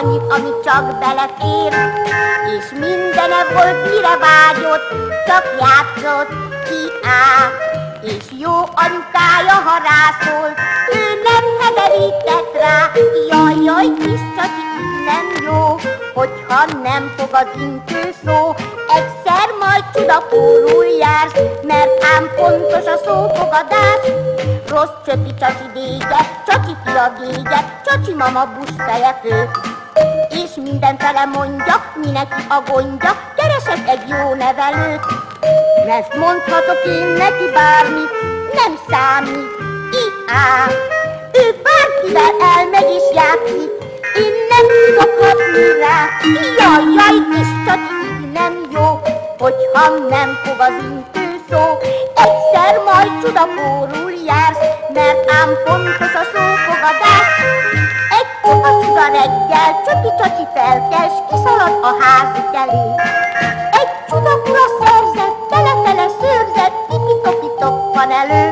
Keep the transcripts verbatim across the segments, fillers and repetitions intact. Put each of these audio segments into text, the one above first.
annyit, amit csak belefér. És mindene volt, mire vágyott, csak játszott ki á. És jó anyukája, ha rászólt, ő nem hegerített rá. Jaj, jaj, kis csacsi, így nem jó, hogyha nem fog az intő szó. Egyszer majd csudapórul jársz, mert ám fontos a szófogadás. Rossz csöpi csacsi vége, csacsi fia vége, csacsi mama buszfeje fő. És mindenfele mondja, mindenki a gondja, keresek egy jó nevelőt. Mert mondhatok én neki bármit, nem számít, i-á. Ő bárkivel elmegy és játszik, én nem tudok hatni rá. Jaj, jaj, kis csacsi, így nem jó, hogyha nem fog az intő szó. Egyszer majd csudapórul jársz, mert ám fontos a szófogadás. Egy puha csuda reggel, csöpi csacsi felkes, kiszalad a házuk elé. Egy csudakura szerzett, tele-tele szőrzett, tipi-topi-top van elő.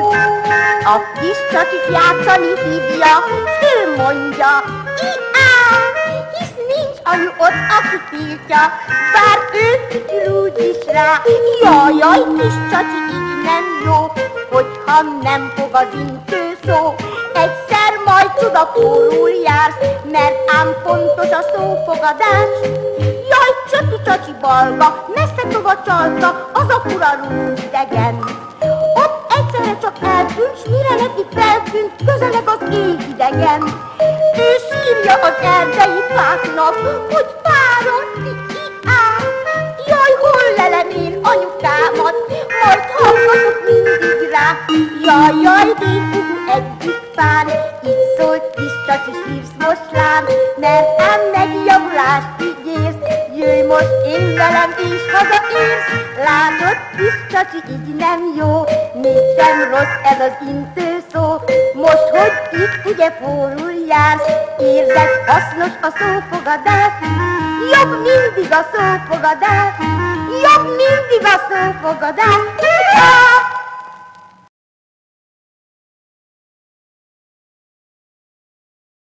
A kis csacsit játszani hívja, ő mondja, i-á, hisz nincs anyu ott, aki tiltja, bár ő fütyül úgy is rá. Jaj, jaj, kis csacsi, így nem jó, hogyha nem fog az intő szó. Egyszer majd csudapórul jársz, mert ám fontos a szófogadás. Jaj, csöpi csacsi balga, messze tova csalta, az a fura rúd idegen. Ott egyszerre csak eltűnt, s mire neki feltűnt, közeleg az ég idegen. Ő sírja az erdei fáknak, hogy fáradt, i-á. Jaj, hol lelem én anyukámat, majd hallgatok mindig rá. Jaj, jaj, défugu egyik fán, így szólt kis csacsi, hívsz most rám, mert ám megjavulást ígérsz. Jöjj most én velem és hazaérsz. Látod, kis csacsi, így nem jó, mégsem rossz ez az intő szó. Most, hogy itt ugye pórul jársz, érzed, hasznos a szófogadás. Jobb mindig a szófogadás, jobb mindig a szófogadás.